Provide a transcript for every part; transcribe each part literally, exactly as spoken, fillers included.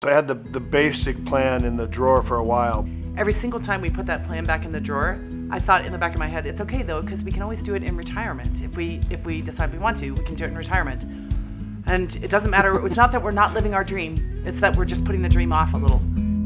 I had the, the basic plan in the drawer for a while. Every single time we put that plan back in the drawer, I thought in the back of my head, it's okay though, because we can always do it in retirement. If we if we decide we want to, we can do it in retirement. And it doesn't matter, it's not that we're not living our dream, it's that we're just putting the dream off a little.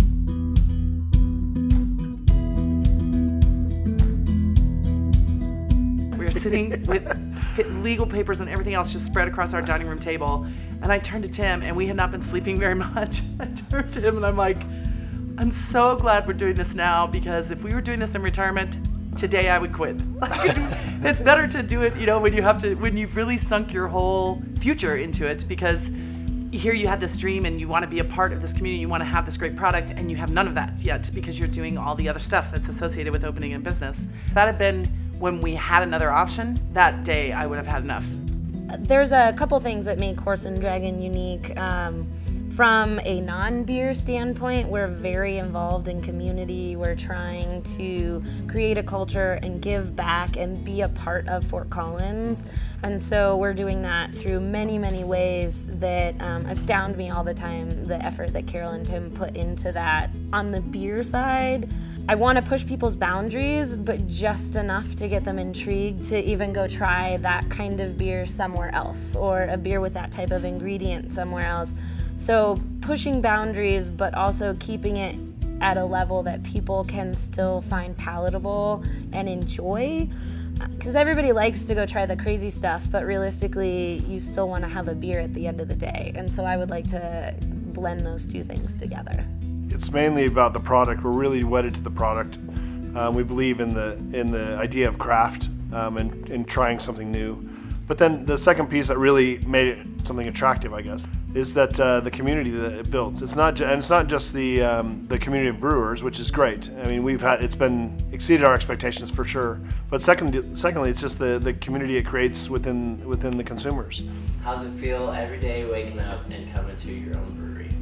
We're sitting with legal papers and everything else just spread across our dining room table. And I turned to Tim, and we had not been sleeping very much. I turned to him and I'm like, I'm so glad we're doing this now, because if we were doing this in retirement, today I would quit. Like, it's better to do it, you know, when you have to, when you've really sunk your whole future into it, because here you had this dream and you want to be a part of this community, you want to have this great product, and you have none of that yet because you're doing all the other stuff that's associated with opening a business. If that had been when we had another option, that day I would have had enough. There's a couple things that make Horse and Dragon unique. Um, From a non-beer standpoint, we're very involved in community. We're trying to create a culture and give back and be a part of Fort Collins. And so we're doing that through many, many ways that um, astound me all the time, the effort that Carol and Tim put into that. On the beer side, I want to push people's boundaries, but just enough to get them intrigued to even go try that kind of beer somewhere else, or a beer with that type of ingredient somewhere else. So pushing boundaries, but also keeping it at a level that people can still find palatable and enjoy. Because everybody likes to go try the crazy stuff, but realistically, you still want to have a beer at the end of the day. And so I would like to blend those two things together. It's mainly about the product. We're really wedded to the product. Um, we believe in the in the idea of craft um, and, and trying something new. But then the second piece that really made it something attractive, I guess, is that uh, the community that it builds. It's not, ju and it's not just the um, the community of brewers, which is great. I mean, we've had it's been exceeded our expectations for sure. But second, secondly, it's just the the community it creates within within the consumers. How's it feel every day waking up and coming to your own brewery?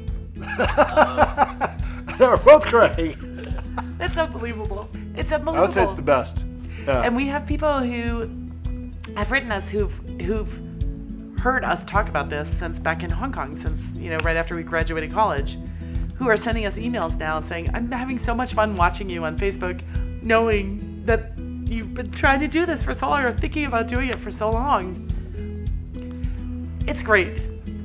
um, We're both great. It's unbelievable. It's unbelievable. I would say it's the best. Yeah. And we have people who have written us who've who've heard us talk about this since back in Hong Kong, since, you know, right after we graduated college, who are sending us emails now saying, I'm having so much fun watching you on Facebook, knowing that you've been trying to do this for so long or thinking about doing it for so long. It's great.